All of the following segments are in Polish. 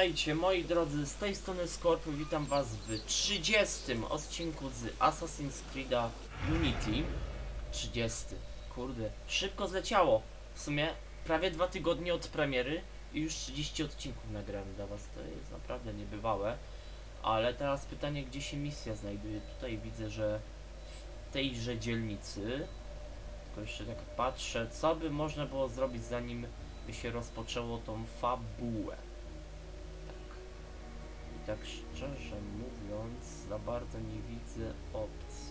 Witajcie moi drodzy, z tej strony Scorpio, witam was w 30. odcinku z Assassin's Creed'a Unity. 30. Kurde, szybko zleciało. W sumie prawie 2 tygodnie od premiery i już 30 odcinków nagrałem dla was, to jest naprawdę niebywałe. Ale teraz pytanie, gdzie się misja znajduje. Tutaj widzę, że w tejże dzielnicy. Tylko jeszcze tak patrzę, co by można było zrobić, zanim by się rozpoczęło tą fabułę. Tak szczerze mówiąc, za bardzo nie widzę opcji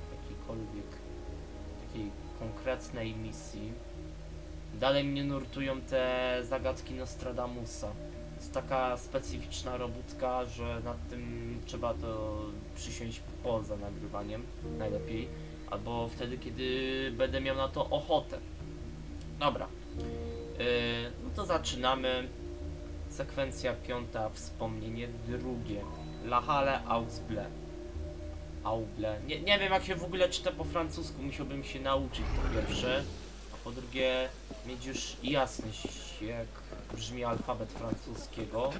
takiej konkretnej misji. Dalej mnie nurtują te zagadki Nostradamusa. Jest taka specyficzna robótka, że nad tym trzeba to przysiąść poza nagrywaniem najlepiej, albo wtedy, kiedy będę miał na to ochotę. Dobra, no to zaczynamy. Sekwencja 5, wspomnienie drugie. La Halle Ausble. Auble. Nie wiem, jak się w ogóle czyta po francusku, musiałbym się nauczyć po pierwsze, a po drugie mieć już jasność, jak brzmi alfabet francuskiego.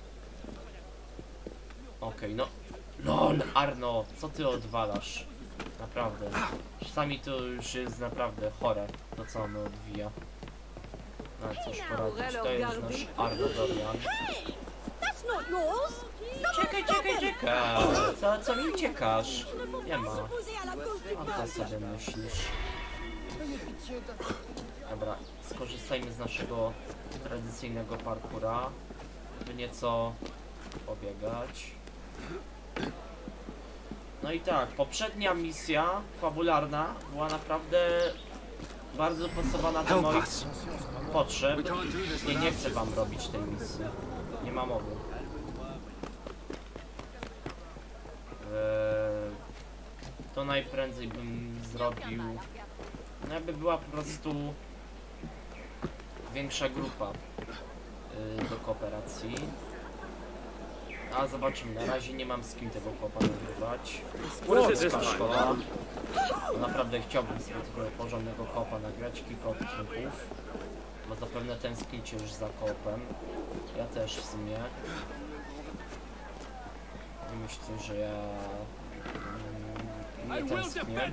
Okej, no. LOL, Arno, co ty odwalasz? Naprawdę. Czasami to już jest naprawdę chore, to co on odwija. No cóż poradzić, to jest nasz Arno Dorian. Czekaj! Co mi uciekasz? Nie ma. A co sobie myślisz? Dobra, skorzystajmy z naszego tradycyjnego parkoura, żeby nieco pobiegać. No i tak, poprzednia misja fabularna była naprawdę bardzo dopasowana do moich potrzeb. Nie chcę wam robić tej misji. Nie ma mowy. To najprędzej bym zrobił, no jakby była po prostu większa grupa do kooperacji. A zobaczymy, na razie nie mam z kim tego kopa nagrywać. Szkoda. No naprawdę chciałbym sobie tego porządnego kopa nagrać, kilka odcinków. Bo zapewne tęsknicie już za kopem. Ja też w sumie. I myślę, że ja nie tęsknię.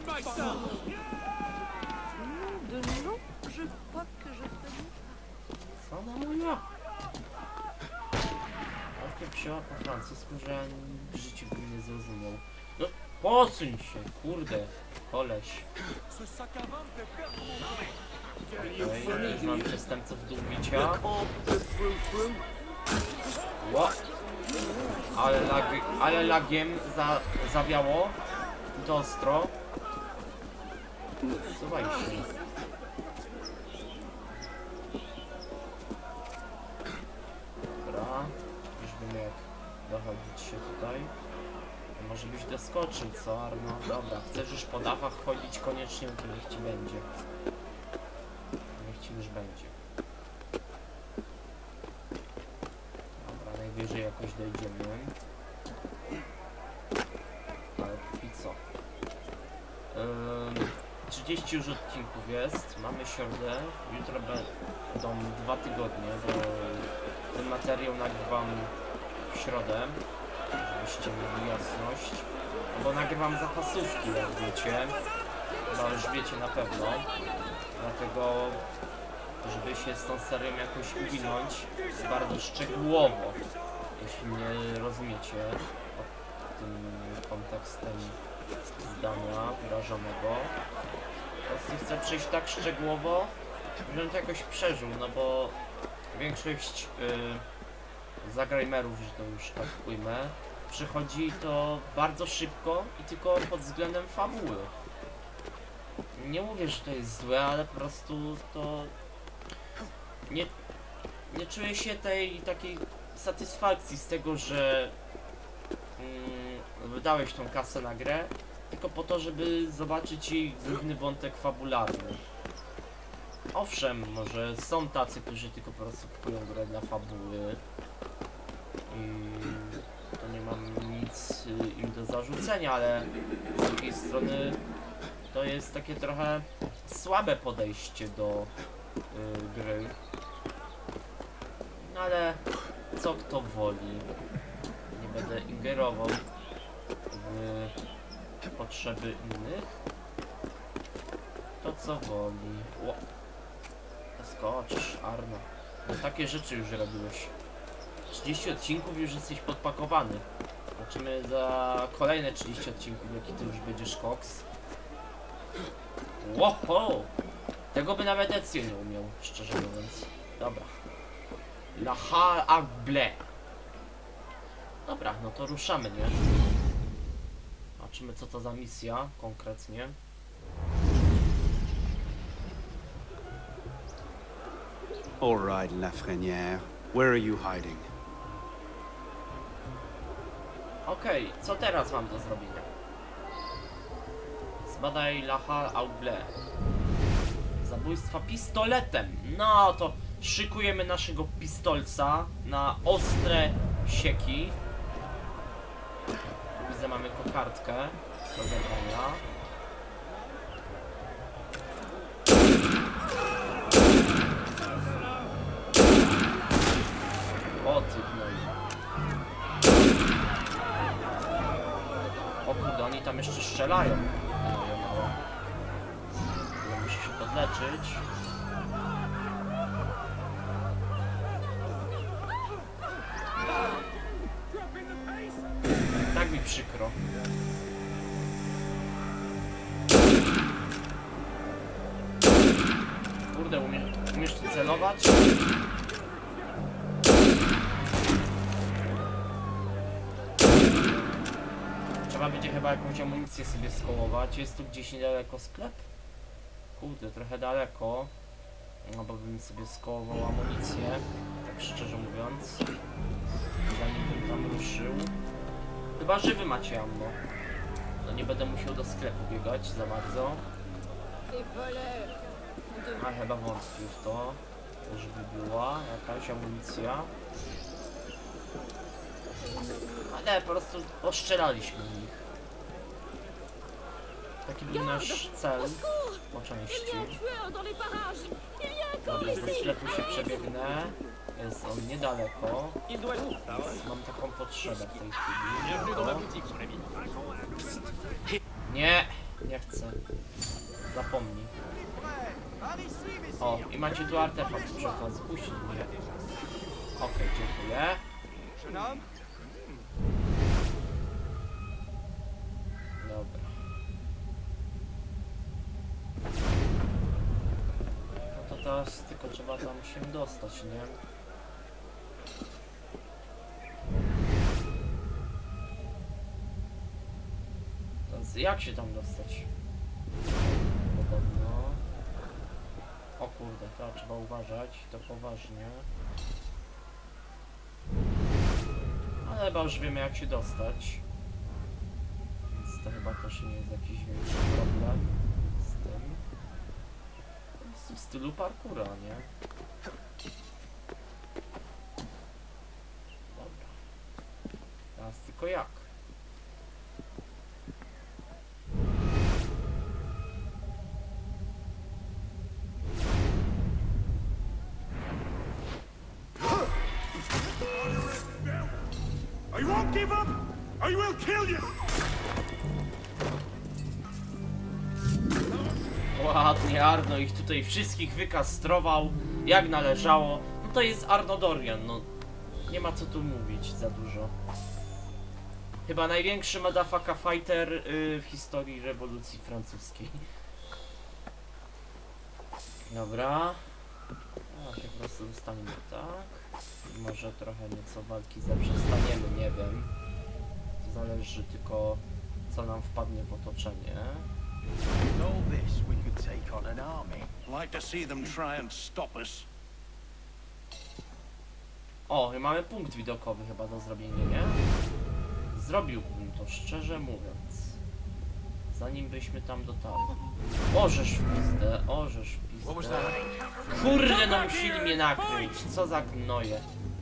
Co ona mówiła? Takie wzięła po francusku, że ja w życiu bym nie zrozumiał. No posuń się, kurde, koleś. Okej, już mam przestępców do ubicia. Ło! Ale lagiem zawiało. I to ostro. Słuchaj się. Dobra. Już wiem, jak dochodzić się tutaj. Może byś doskoczył, co Arno? Dobra, chcesz już po dachach chodzić koniecznie, to niech ci będzie. Niech ci już będzie. Dobra, najwyżej jakoś dojdziemy. Ale póki co. 30 już odcinków jest, mamy środę, jutro będą 2 tygodnie, bo ten materiał nagrywam w środę, żebyście mieli jasność, bo nagrywam zapasówki, jak wiecie, no już wiecie na pewno, dlatego żeby się z tą serią jakoś uwinąć bardzo szczegółowo, jeśli nie rozumiecie pod tym kontekstem zdania wyrażonego. Po prostu chcę przejść tak szczegółowo, żebym to jakoś przeżył, no bo większość zagrajmerów, że to już tak ujmę, przychodzi to bardzo szybko i tylko pod względem fabuły. Nie mówię, że to jest złe, ale po prostu to nie czuję się tej takiej satysfakcji z tego, że wydałeś tą kasę na grę tylko po to, żeby zobaczyć jej główny wątek fabularny. Owszem, może są tacy, którzy tylko po prostu kupują grę dla fabuły i to nie mam nic im do zarzucenia, ale z drugiej strony to jest takie trochę słabe podejście do gry. Ale co kto woli. Nie będę ingerował w potrzeby innych. To co woli. Ło. Skocz, Arno. No, takie rzeczy już robiłeś. 30 odcinków już jesteś podpakowany. Zobaczymy za kolejne 30 odcinków, jaki ty już będziesz koks. Łoho! Tego by nawet Ezio nie umiał, szczerze mówiąc. Dobra. La Hagle. Dobra, no to ruszamy, nie? Zobaczymy, co to za misja konkretnie. All right, Lafrenière. Where are you hiding? Okej, co teraz mam do zrobienia? Zbadaj La Hagle. Zabójstwa pistoletem. No to szykujemy naszego pistolca na ostre sieki. Widzę, mamy kokardkę do zabrania. O ty gnoju. O kurde, oni tam jeszcze strzelają. Gnoju małe. Ja muszę się podleczyć. Tak mi przykro. Kurde, umiesz tu celować? Trzeba będzie chyba jakąś amunicję sobie skołować. Jest tu gdzieś niedaleko sklep? Kurde, trochę daleko. No bo bym sobie skołował amunicję, tak szczerze mówiąc. Zanim bym tam ruszył. Chyba, że wy macie ammo. No nie będę musiał do sklepu biegać za bardzo. A chyba wątpię w to, żeby była jakaś amunicja. Ale po prostu oszczeraliśmy ich. Taki był nasz cel po części. Dobra, do sklepu się przebiegnę. Jest on niedaleko. Mam taką potrzebę w tej chwili. Nie, nie chcę. Zapomnij. O, i macie tu artefakt przy okazji. Puścić mnie. Okej, dziękuję. Dobra. No to teraz tylko trzeba tam się dostać, nie? Teraz jak się tam dostać? Podobno. O kurde, to trzeba uważać, to poważnie. Ale chyba już wiemy, jak się dostać. Więc to chyba też nie jest jakiś większy problem z tym. To jest w stylu parkoura, nie? Dobra. Teraz tylko jak? I won't give up! I will kill you! Ładnie, Arno ich tutaj wszystkich wykastrował jak należało. No to jest Arno Dorian, no nie ma co tu mówić za dużo. Chyba największy motherfucker fighter w historii rewolucji francuskiej. Dobra. No się po prostu ustawimy tak. Może trochę nieco walki zaprzestaniemy, nie wiem. To zależy tylko, co nam wpadnie w otoczenie. All this we could take on an army. Like to see them try and stop us. O, i mamy punkt widokowy chyba do zrobienia, nie? Zrobiłbym to, szczerze mówiąc. Zanim byśmy tam dotarli. Orzesz w pizdę, orzesz w pizdę. Kurde, no musieli mnie nakryć. Co za gnoje.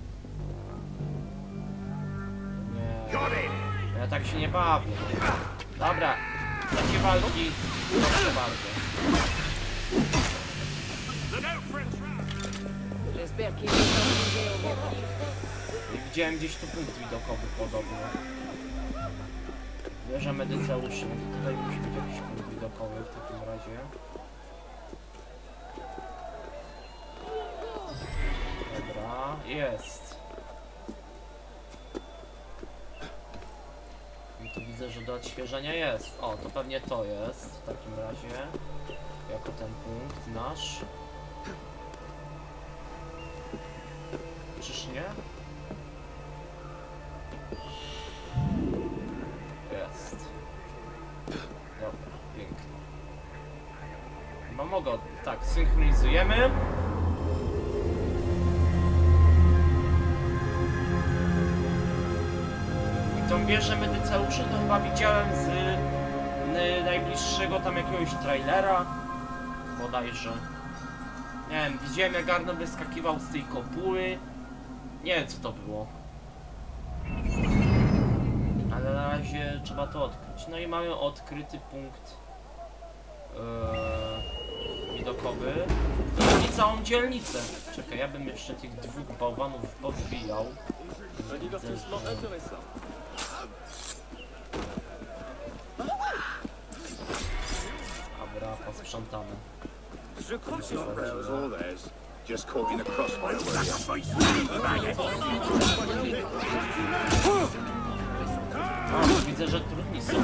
Nie. Ja tak się nie bawię. Dobra. Takie walki. Proszę bardzo. I widziałem gdzieś tu punkt widokowy podobno. Wieża Medyceuszy, no to tutaj musi być jakiś punkt widokowy w takim razie. Dobra, jest. I tu widzę, że do odświeżenia jest. O, to pewnie to jest w takim razie. Jako ten punkt nasz. Czyż nie? Jest. Dobra, pięknie. Chyba mogę, tak, synchronizujemy. I tą wieżę Medyceuszy to chyba widziałem z najbliższego tam jakiegoś trailera. Bodajże. Nie wiem, widziałem jak Arno wyskakiwał z tej kopuły. Nie wiem co to było. Ale na razie trzeba to odkryć. No i mamy odkryty punkt widokowy. I całą dzielnicę. Czekaj, ja bym jeszcze tych dwóch bałwanów podbijał. Widzę, że... Dobra, posprzątamy. Just caught in the crossfire, were O, widzę, że trudni są.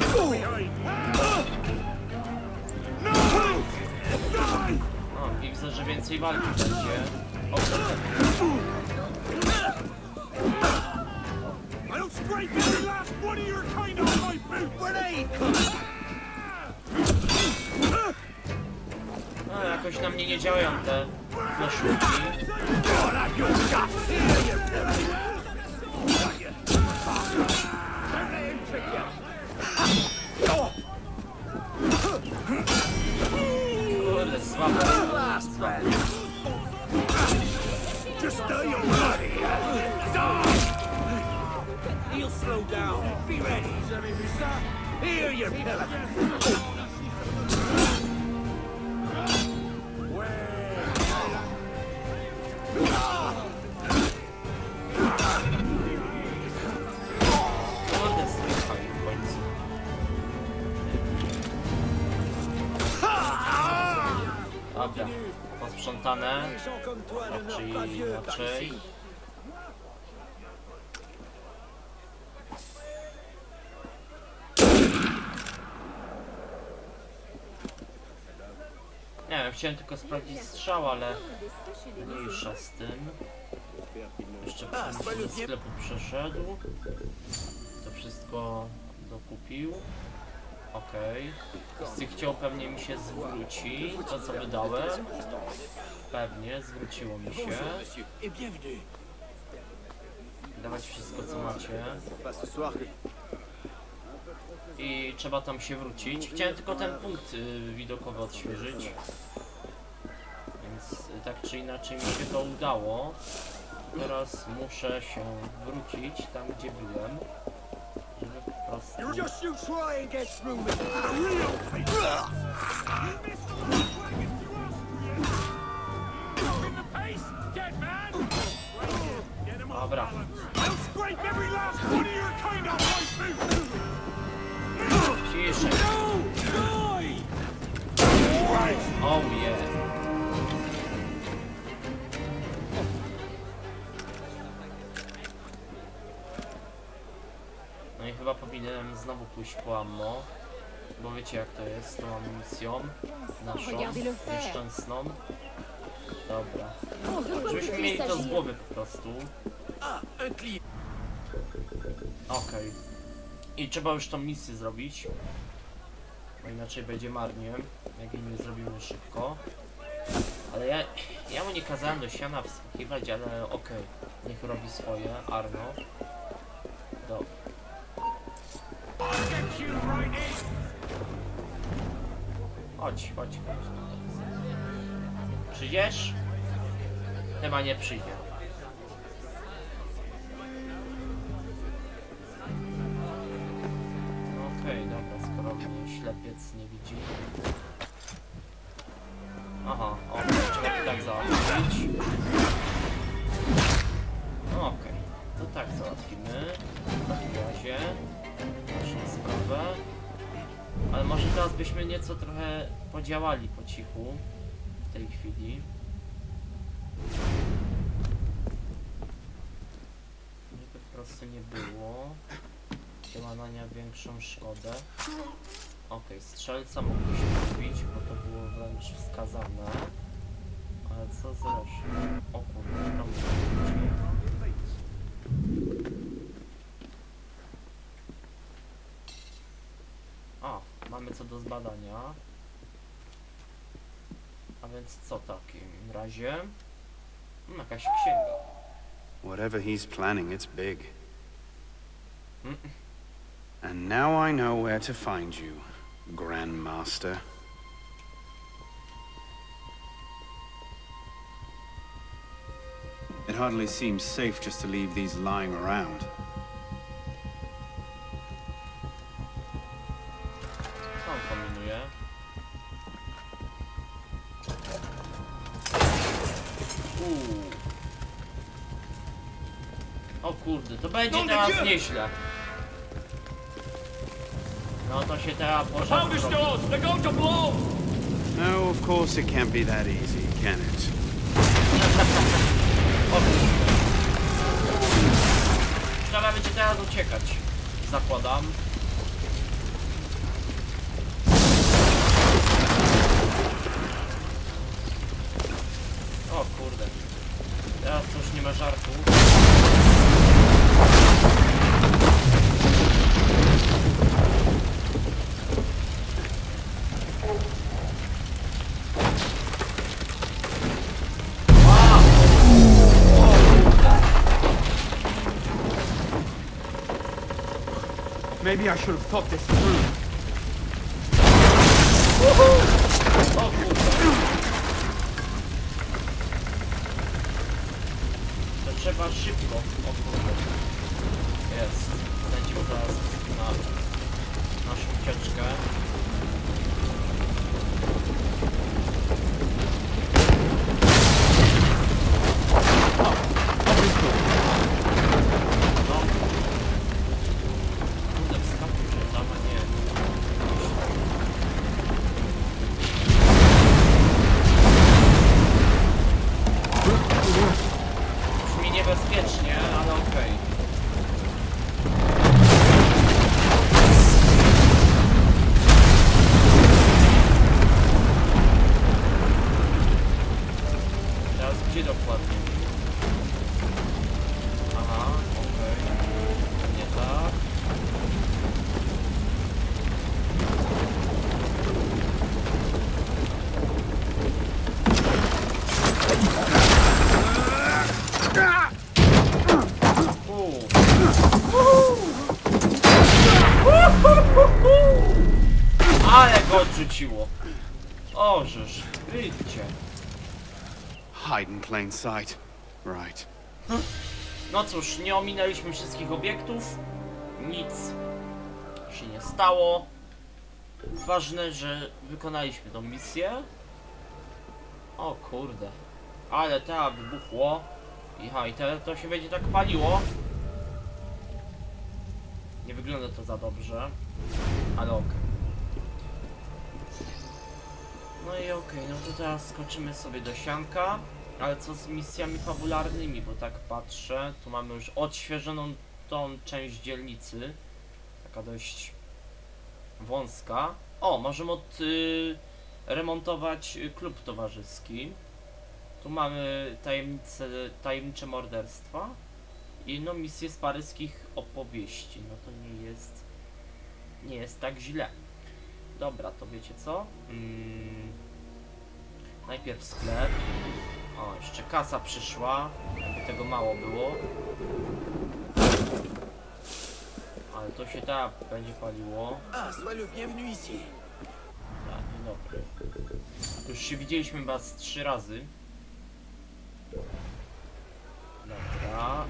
O, i widzę, że więcej walki będzie. O, no, jakoś na mnie nie działają te fleszówki. Kurde, słabo. He'll slow down. Be ready. Here, you pillar. Kurde, słychaj w końcu. Dobra, posprzątane. Raczej inaczej. Nie wiem, chciałem tylko sprawdzić strzał, ale mniejsza z tym. Jeszcze do sklepu przeszedł. To wszystko dokupił. Okej. Okay. Chciał pewnie mi się zwróci. To co wydałem. Pewnie zwróciło mi się. Dawać wszystko co macie. I trzeba tam się wrócić. Chciałem tylko ten punkt widokowy odświeżyć. Więc tak czy inaczej mi się to udało. Teraz muszę się wrócić tam gdzie byłem. Żeby po prostu... Dobra. Ciszej. Oh yeah. No i chyba powinienem znowu pójść po ammo. Bo wiecie jak to jest z tą amunicją naszą nieszczęsną. Dobra. Żebyśmy mieli to z głowy po prostu. Okej. I trzeba już tą misję zrobić. Bo inaczej będzie marnie, jak jej nie zrobimy szybko. Ale ja mu nie kazałem do siana wskakiwać, ale okej. Niech robi swoje, Arno. Dobra. Chodź, chodź, chodź. Przyjdziesz? Chyba nie przyjdzie. Okej, dobra, skoro mnie ślepiec nie widzi. Aha, o, trzeba tak załatwić. Okej, to tak załatwimy. W takim razie naszą sprawę. Ale może teraz byśmy nieco trochę podziałali po cichu w tej chwili. Żeby po prostu nie było działania większą szkodę. Okej, strzelca mogliśmy kupić, bo to było wręcz wskazane. Ale co zresztą? O kurde, tam a, mamy co do zbadania. A więc co w takim razie? Jakaś księga. Whatever he's planning, it's big. And now I know where to find you, Grandmaster. It hardly seems safe just to leave these lying around. Co on kombinuje? O kurde, to będzie teraz nieźle. No to się teraz porządku robi. They're going to blow! No, of course it can't be that easy, can it? O kurde. Trzeba będzie teraz uciekać. Zakładam. O kurde. Teraz to już nie ma żartu. Maybe I should have thought this through. O kurde. To trzeba szybko. O kurde. Jest. Znajdziemy teraz na naszą ucieczkę. No. Kurde, wskakuj, że tam, a nie. Brzmi niebezpiecznie, ale okej. Teraz gdzie dokładnie? Aha, okej. Nie tak. Ale go odrzuciło. O, żeż, wyjdźcie. Hide in plain sight. Right. No cóż, nie ominęliśmy wszystkich obiektów. Nic się nie stało. Ważne, że wykonaliśmy tą misję. O kurde. Ale ta wybuchło. I to się będzie tak paliło. Nie wygląda to za dobrze. Ale okej. No i okej, no to teraz skoczymy sobie do sianka. Ale co z misjami fabularnymi, bo tak patrzę, tu mamy już odświeżoną tą część dzielnicy. Taka dość wąska. O, możemy remontować klub towarzyski. Tu mamy tajemnicze morderstwa i no misję z paryskich opowieści. No to nie jest tak źle. Dobra, to wiecie co? Najpierw sklep. O, jeszcze kasa przyszła. Jakby tego mało było. Ale to się tak będzie paliło. Ah, sois le bienvenu ici. Tak, dzień dobry. Już się widzieliśmy chyba z 3 razy. Dobra.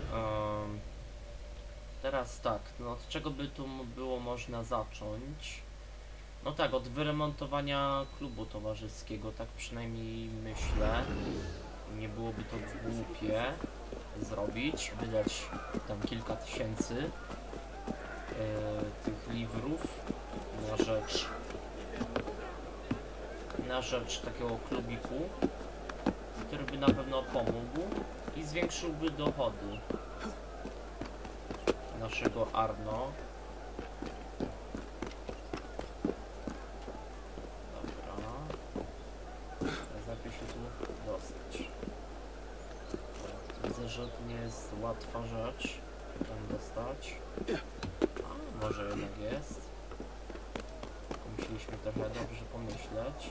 Teraz tak, no od czego by tu było można zacząć? No tak, od wyremontowania klubu towarzyskiego, tak przynajmniej myślę. nie byłoby to głupie zrobić, wydać tam kilka tysięcy tych livrów na rzecz takiego klubiku, który by na pewno pomógł i zwiększyłby dochody naszego Arno. Dobra. Teraz jak się tu dostać? Widzę, że to nie jest łatwa rzecz tam dostać. A, może jednak jest. Tylko musieliśmy trochę dobrze pomyśleć.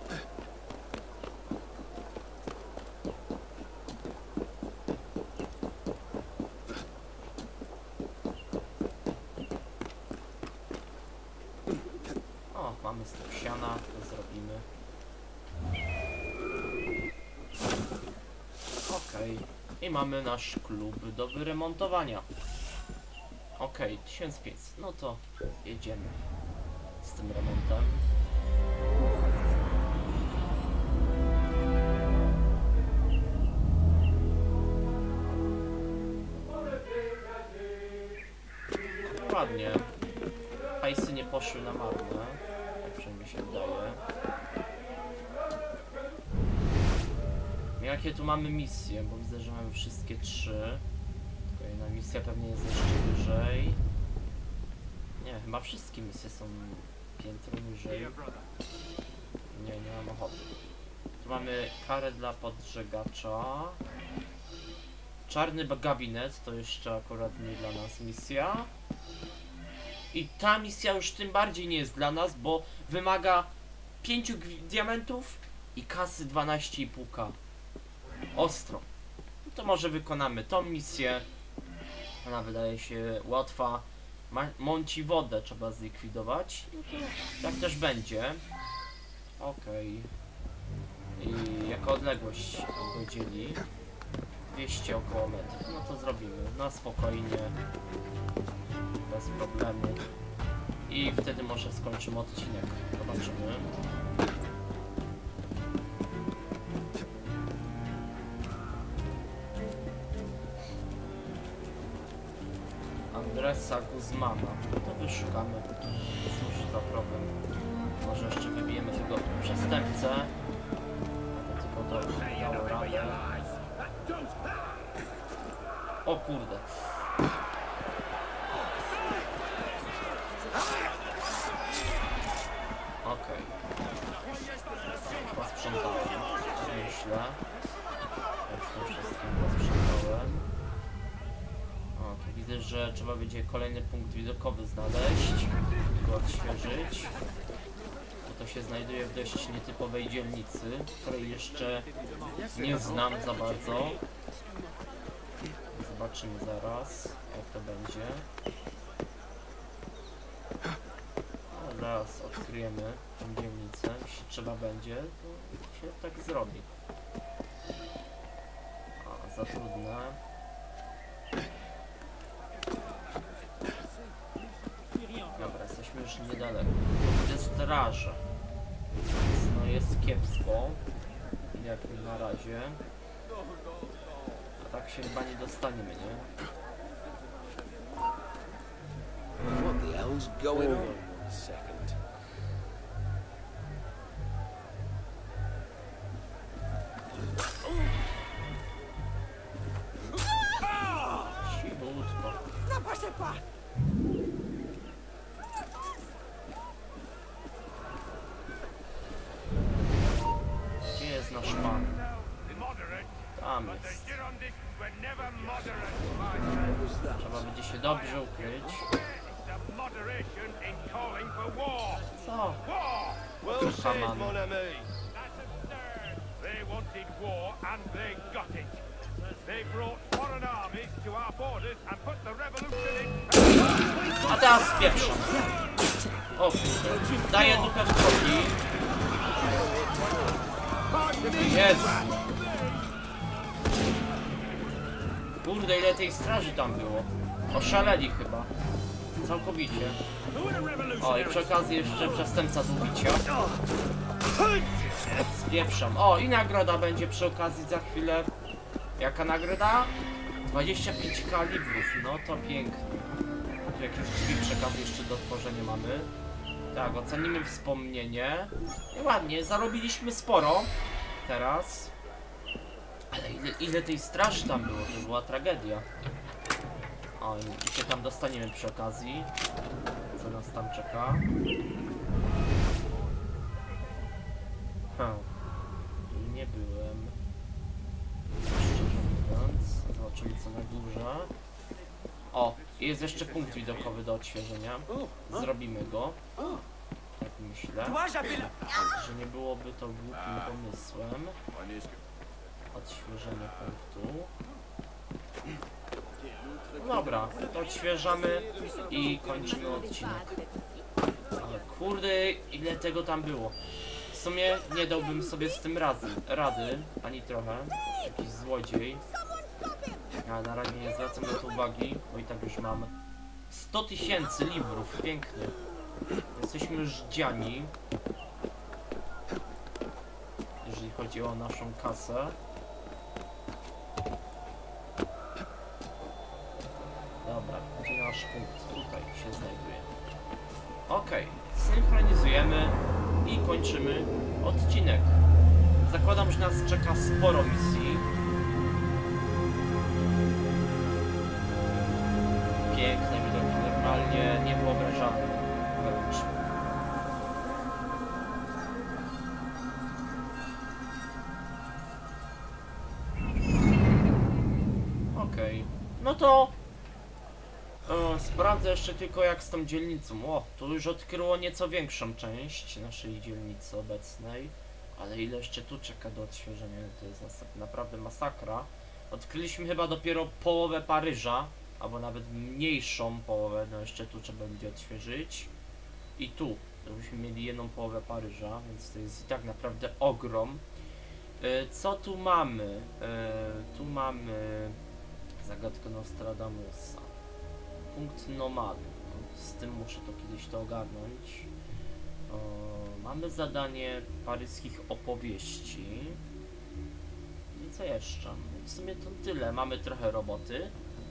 O, mamy stop siana, to zrobimy. Okej. I mamy nasz klub do wyremontowania. Okej, 1500. No to jedziemy z tym remontem. Ładnie. Hajsy nie poszły na marne, jak przynajmniej się wydaje. Jakie tu mamy misje? Bo widzę, że mamy wszystkie 3. Tylko jedna misja pewnie jest jeszcze wyżej. Nie, chyba wszystkie misje są piętro niżej. Nie mam ochoty. Tu mamy karę dla podżegacza. Czarny gabinet to jeszcze akurat nie dla nas misja. I ta misja już tym bardziej nie jest dla nas, bo wymaga 5 diamentów i kasy 12,5k. Ostro. No to może wykonamy tą misję. Ona wydaje się łatwa. Mąci wodę trzeba zlikwidować. No to tak też będzie. Okej. I jaka odległość go dzieli? 200 około metrów. No to zrobimy. Na spokojnie. Bez problemu. I wtedy może skończymy odcinek. Zobaczymy. Andresa Guzmana. To wyszukamy. Cóż za problem. Może jeszcze wybijemy tego przestępcę. Ale tylko to dało radę. O kurde. Okej. Posprzątałem. Myślę. Jak to wszystkim posprzątałem. O, tu widzę, że trzeba będzie kolejny punkt widokowy znaleźć. Go odświeżyć. Bo to się znajduje w dość nietypowej dzielnicy, której jeszcze nie znam za bardzo. Zobaczymy zaraz, jak to będzie. No, zaraz odkryjemy tę dzielnicę. Jeśli trzeba będzie, to się tak zrobi. A, za trudne. Dobra, jesteśmy już niedaleko. Widzę straże. No jest kiepsko. Jak na razie. A tak się chyba nie dostaniemy, nie? What the hell's going on? One second. Cichutko. Gdzie jest nasz pan? Tam jest. Trzeba będzie się dobrze ukryć. Co? Haman. A teraz spieprzam. O kurde. Daję dupę w kroki. Jest. Kurde, ile tej straży tam było. Oszaleli chyba. całkowicie. O, i przy okazji jeszcze przestępca z ubicia. Spieprzam. O, i nagroda będzie przy okazji za chwilę. Jaka nagroda? 25 kalibrów, no to pięknie. Tu jakieś drzwi przy okazji jeszcze do otworzenia mamy. Tak, ocenimy wspomnienie. I ładnie, zarobiliśmy sporo. Teraz. Ale ile tej straży tam było, to była tragedia. O, i się tam dostaniemy przy okazji. Co nas tam czeka? Tu nie byłem. Szczerze mówiąc. Zobaczymy co na górze. O, jest jeszcze punkt widokowy do odświeżenia. Zrobimy go. Tak myślę. Że nie byłoby to głupim pomysłem. Odświeżenie punktu. Dobra, to odświeżamy i kończymy odcinek. Ale kurde, ile tego tam było. W sumie nie dałbym sobie z tym rady, ani trochę. Jakiś złodziej. Ale na razie nie zwracam na to uwagi, bo i tak już mam 100 000 librów, pięknie. Jesteśmy już dziani. Jeżeli chodzi o naszą kasę. Dobra, gdzie nasz punkt? Tutaj się znajduje. Okej, synchronizujemy i kończymy odcinek. Zakładam, że nas czeka sporo misji. Piękne widoki, normalnie niewyobrażalne wręcz. Okej, no to sprawdzę jeszcze tylko jak z tą dzielnicą. O, tu już odkryło nieco większą część naszej dzielnicy obecnej. Ale ile jeszcze tu czeka do odświeżenia, to jest naprawdę masakra. Odkryliśmy chyba dopiero połowę Paryża, albo nawet mniejszą połowę, no jeszcze tu trzeba będzie odświeżyć. I tu, żebyśmy mieli jedną połowę Paryża, więc to jest i tak naprawdę ogrom. Co tu mamy? Tu mamy zagadkę Nostradamusa. Punkt nomady. Z tym muszę to kiedyś to ogarnąć. Mamy zadanie paryskich opowieści. I co jeszcze? W sumie to tyle. Mamy trochę roboty.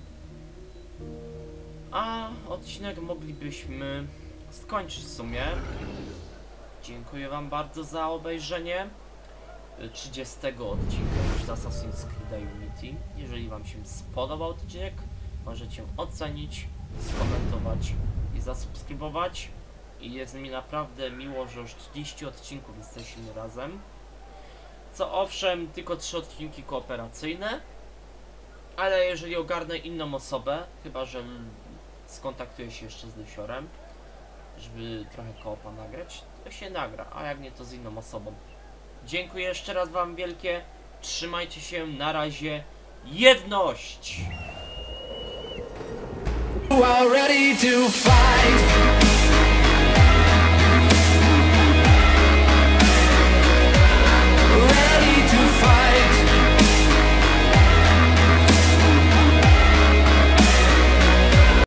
A odcinek moglibyśmy skończyć w sumie. Dziękuję wam bardzo za obejrzenie 30 odcinka z Assassin's Creed Unity. Jeżeli wam się spodobał odcinek, możecie ocenić, skomentować i zasubskrybować. I jest mi naprawdę miło, że już 30 odcinków jesteśmy razem. Co owszem, tylko 3 odcinki kooperacyjne. Ale jeżeli ogarnę inną osobę, chyba że skontaktuję się jeszcze z Dysiorem, żeby trochę koopa nagrać, to się nagra, a jak nie to z inną osobą. Dziękuję jeszcze raz wam wielkie. Trzymajcie się, na razie. Jedność! You are ready to fight.